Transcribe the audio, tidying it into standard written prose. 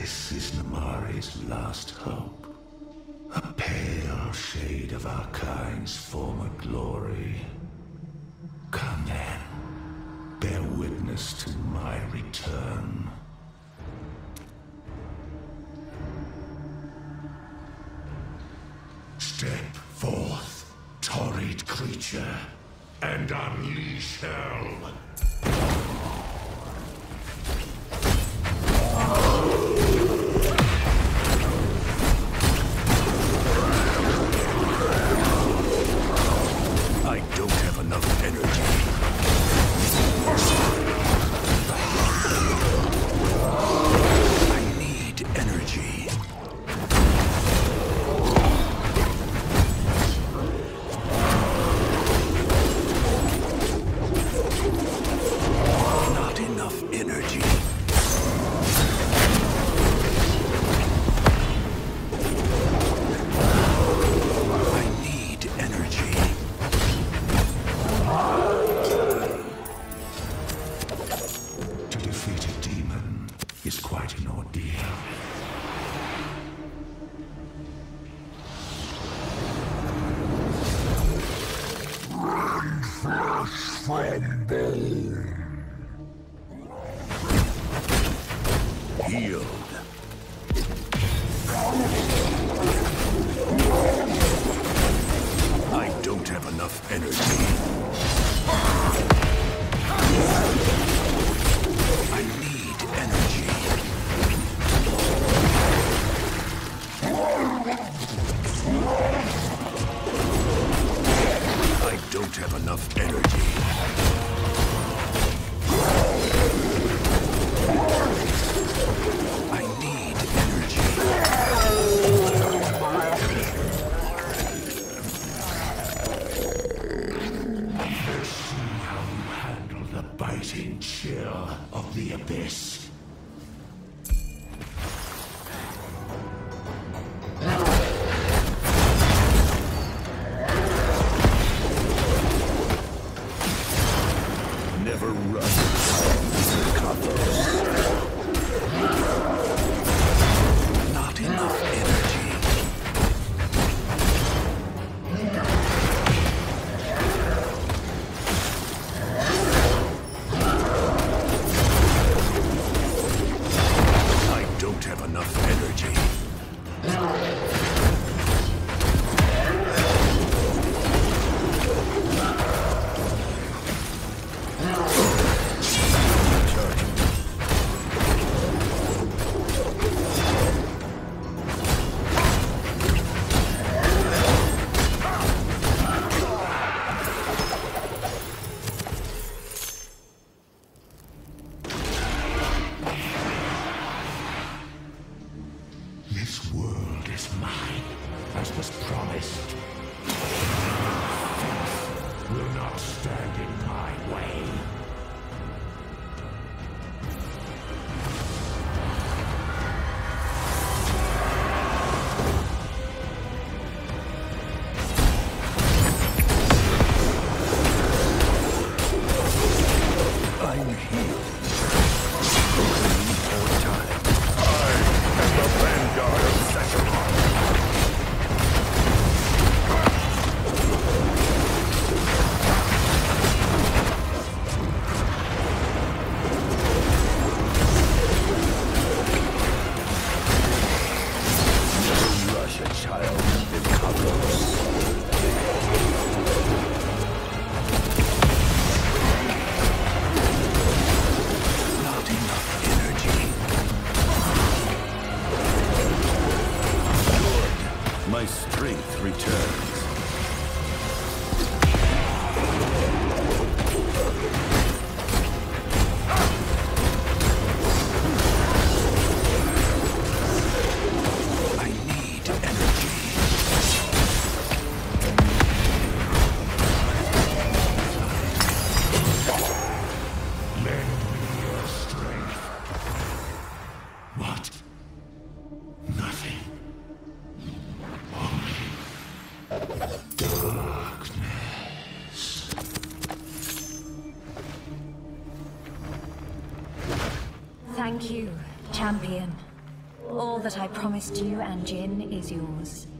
This is Namari's last hope. A pale shade of our kind's former glory. Come then, bear witness to my return. Step forth, torrid creature, and unleash hell. I don't have enough energy. I need energy. Not enough energy. I need energy. To defeat a demon is quite an ordeal. Run flesh from bone. Healed. I don't have enough energy. I need energy. I don't have enough energy. I need energy. Let's see how you handle the biting chill of the abyss. Never run. Kathos. Not enough energy. I don't have enough energy. This world is mine, as was promised. Faith will not stand in my way. I'm healed. For time. I am the vanguard of Sacramon. Never rush a child in Kathos. Not enough energy. Good. My strength returns. I need energy. Lend me your strength. What? Nothing. Darkness. Thank you, champion. All that I promised you and Jin is yours.